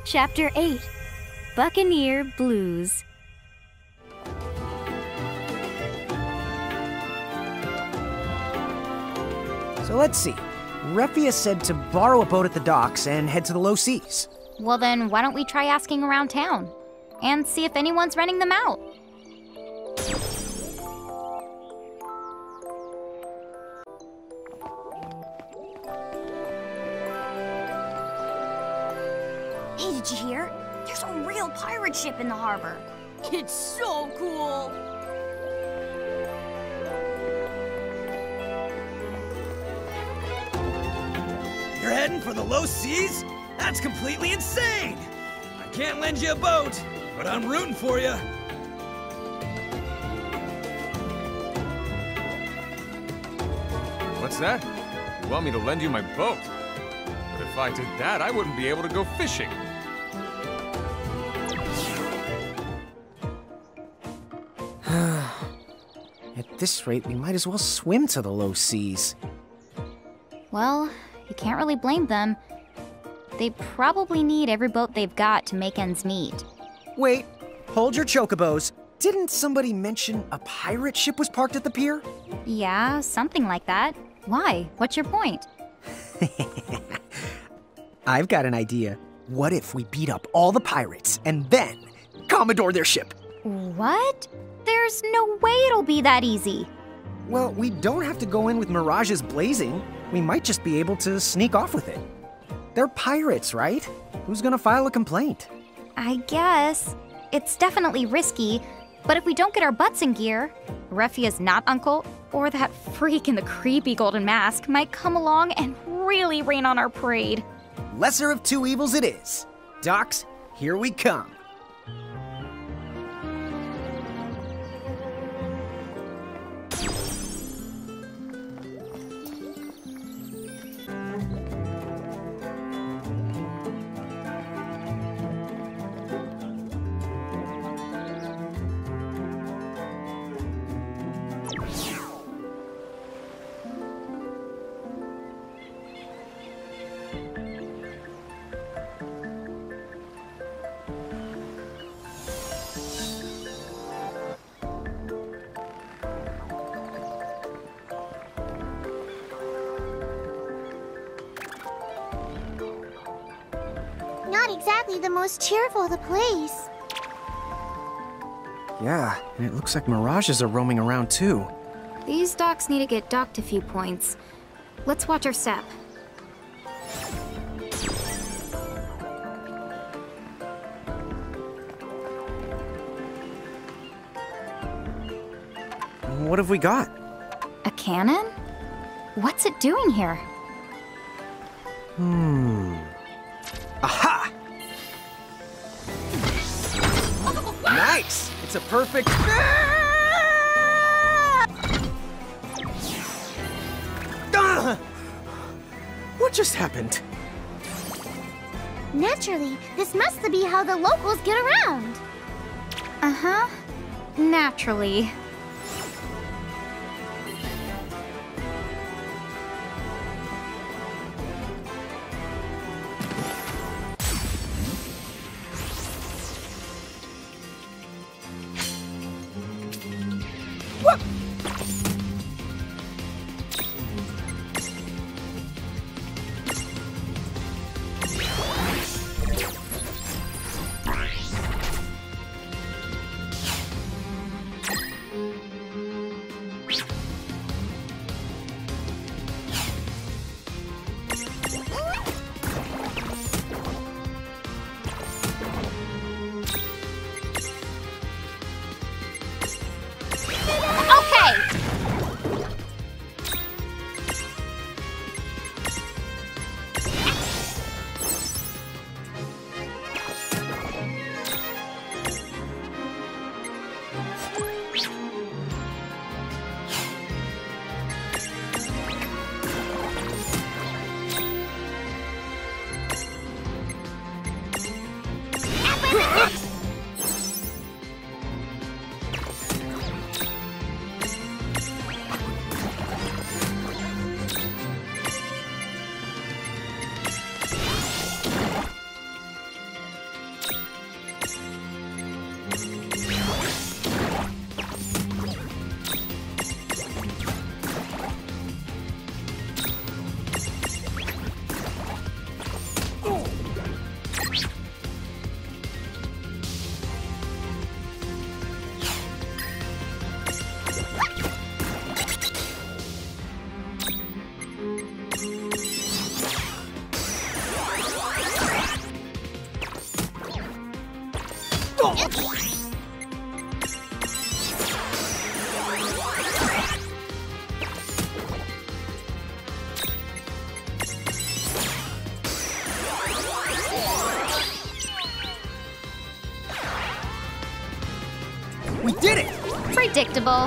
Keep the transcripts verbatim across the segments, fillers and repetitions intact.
Chapter eight, Buccaneer Blues. So let's see. Refia said to borrow a boat at the docks and head to the low seas. Well then, why don't we try asking around town? And see if anyone's renting them out. Hey, did you hear? There's a real pirate ship in the harbor. It's so cool. You're heading for the low seas? That's completely insane! I can't lend you a boat, but I'm rooting for you. What's that? You want me to lend you my boat? But if I did that, I wouldn't be able to go fishing. At this rate, we might as well swim to the low seas. Well, you can't really blame them. They probably need every boat they've got to make ends meet. Wait, hold your chocobos. Didn't somebody mention a pirate ship was parked at the pier? Yeah, something like that. Why? What's your point? I've got an idea. What if we beat up all the pirates and then Commodore their ship? What? There's no way it'll be that easy. Well, we don't have to go in with mirages blazing. We might just be able to sneak off with it. They're pirates, right? Who's gonna file a complaint? I guess. It's definitely risky, but if we don't get our butts in gear, Refia's not uncle, or that freak in the creepy golden mask might come along and really rain on our parade. Lesser of two evils it is. Docs, here we come. Not exactly the most cheerful of the place. Yeah, and it looks like mirages are roaming around too. These docks need to get docked a few points. Let's watch our step. What have we got? A cannon? What's it doing here? Hmm. Aha! Nice! It's a perfect... Ah! What just happened? Naturally, this must be how the locals get around. Uh-huh. Naturally. We did it! Predictable.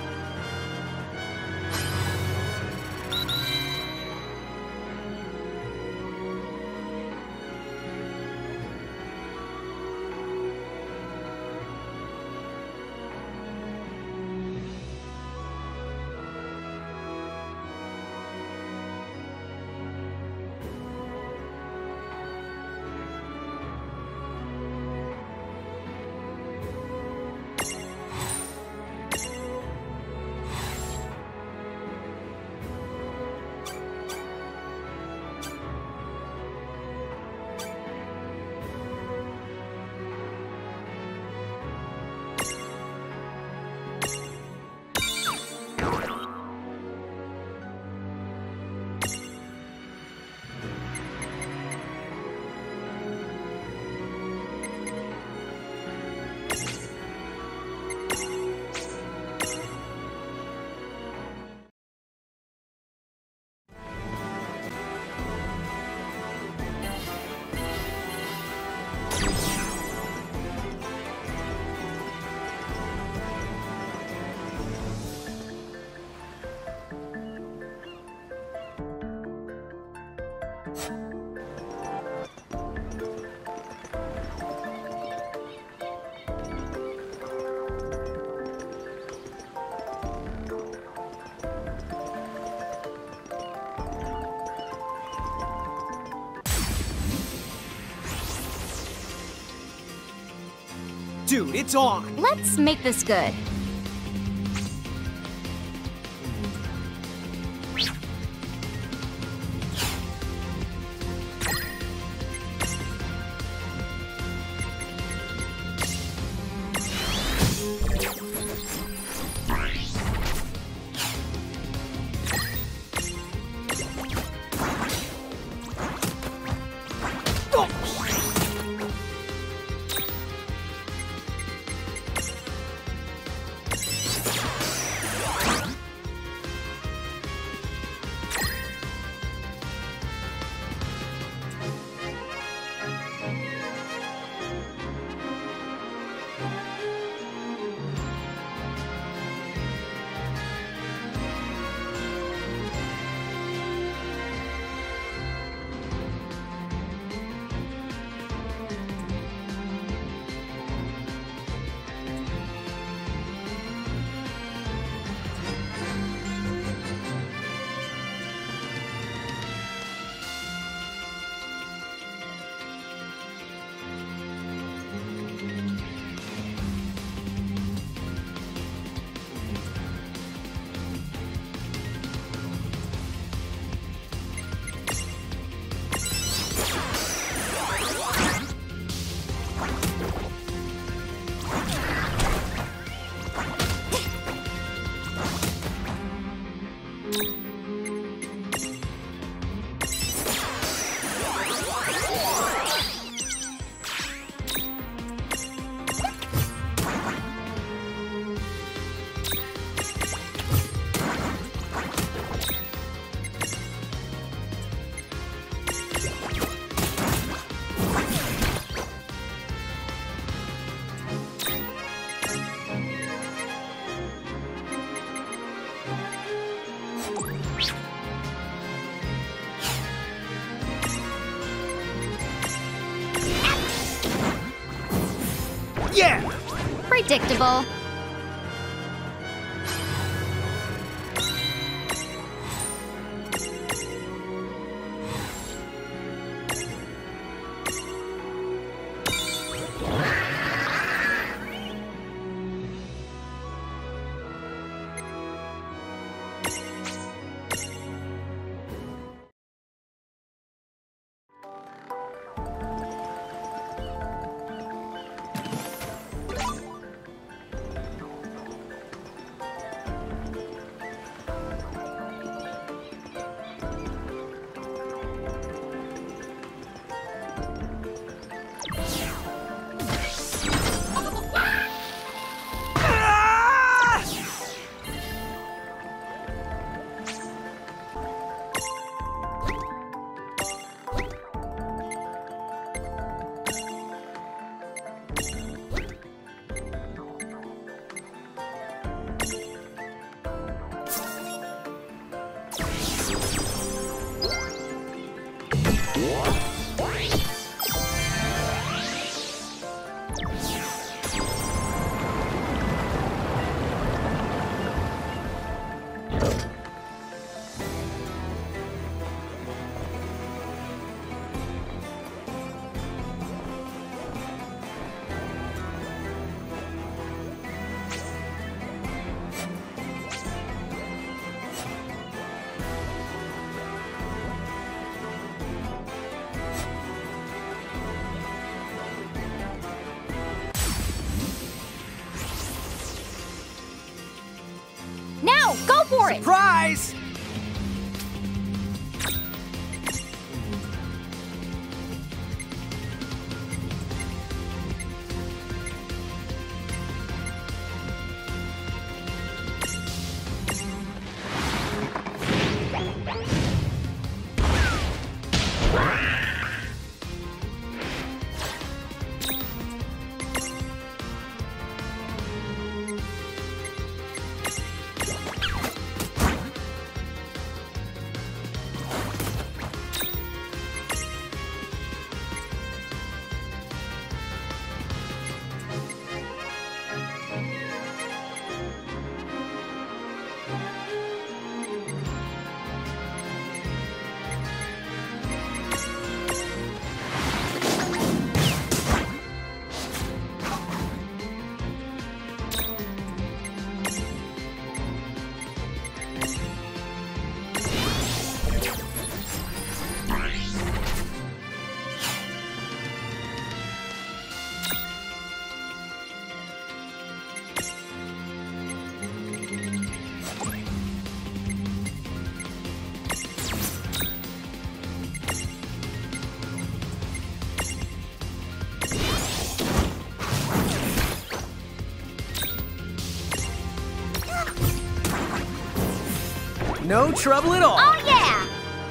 Dude, it's on! Let's make this good. Yeah! Predictable. Now, go for it! Surprise! No trouble at all. Oh, yeah!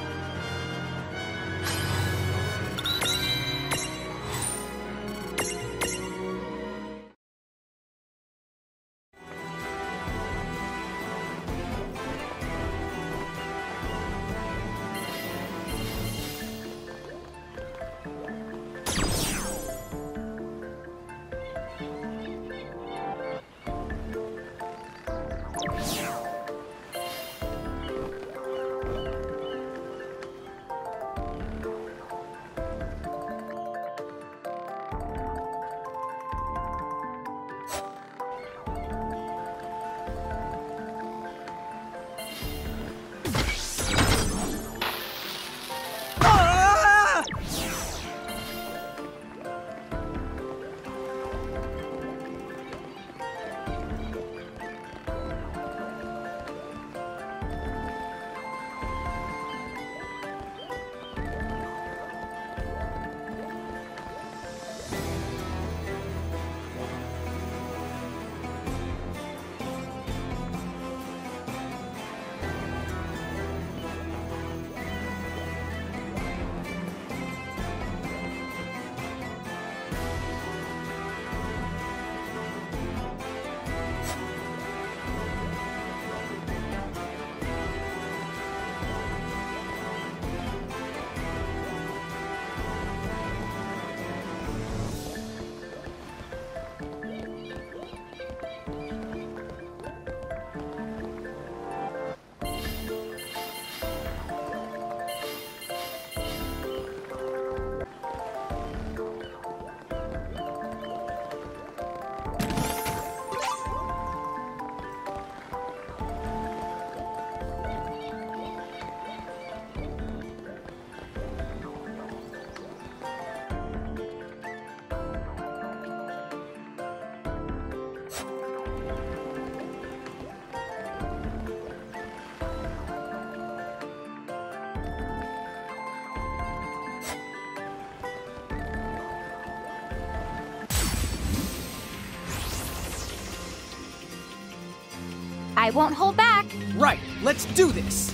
I won't hold back. Right, let's do this.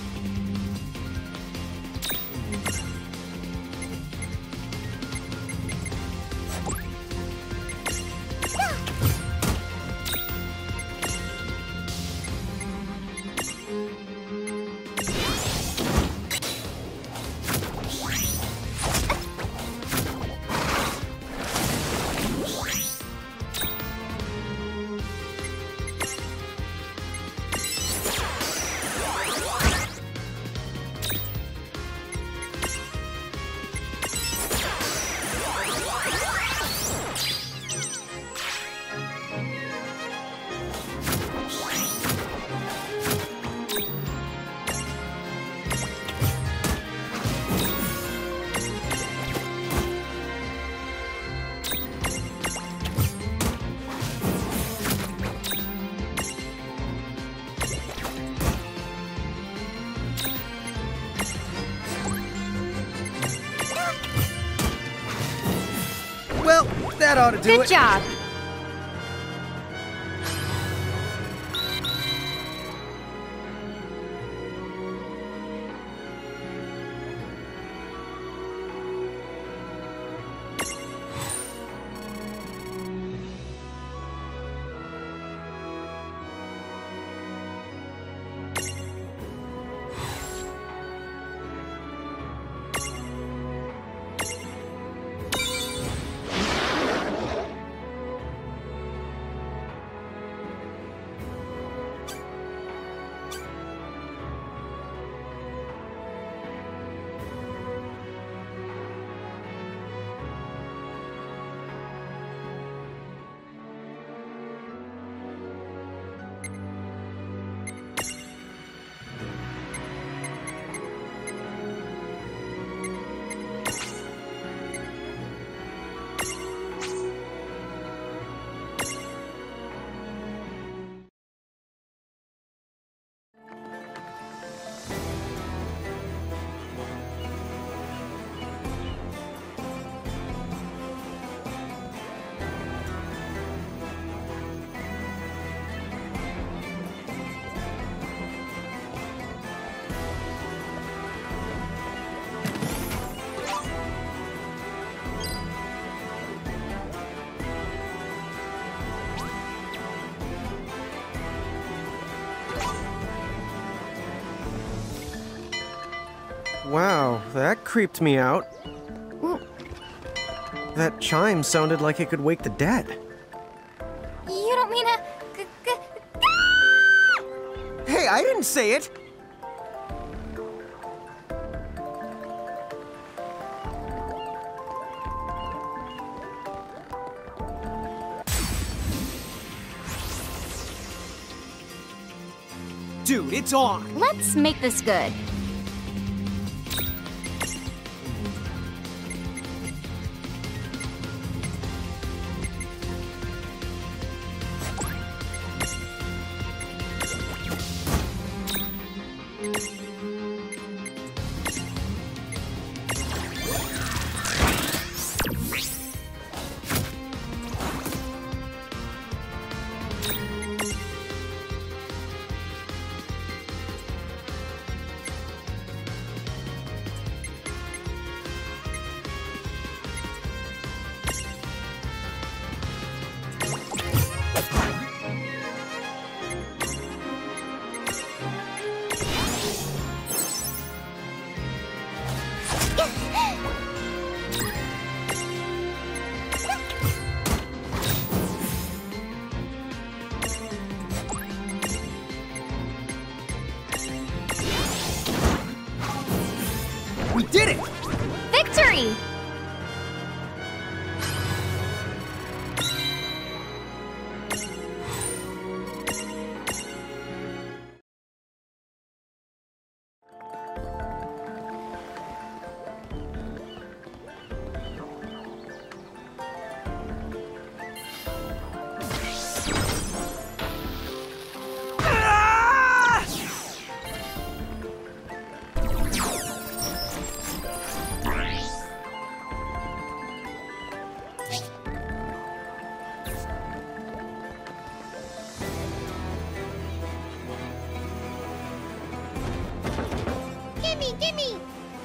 Well, that ought to do Good it. job. Wow, that creeped me out. Ooh. That chime sounded like it could wake the dead. You don't mean a... g- g- Hey, I didn't say it! Dude, it's on! Let's make this good. We did it! Victory! Gimme, gimme!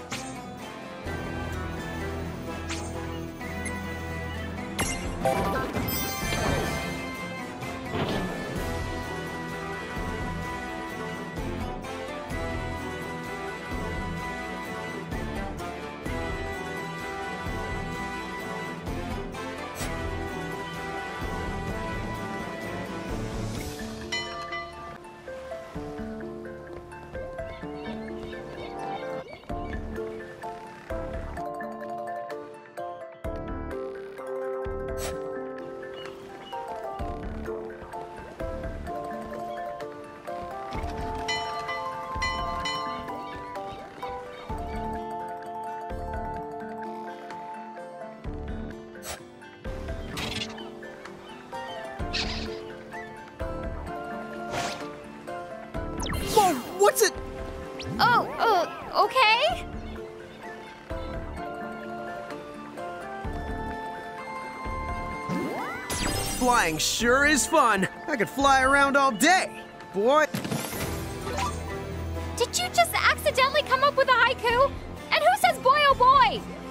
Whoa, what's it? Oh, oh, okay? Flying sure is fun. I could fly around all day. Boy. Did you just accidentally come up with a haiku? And who says boy oh boy?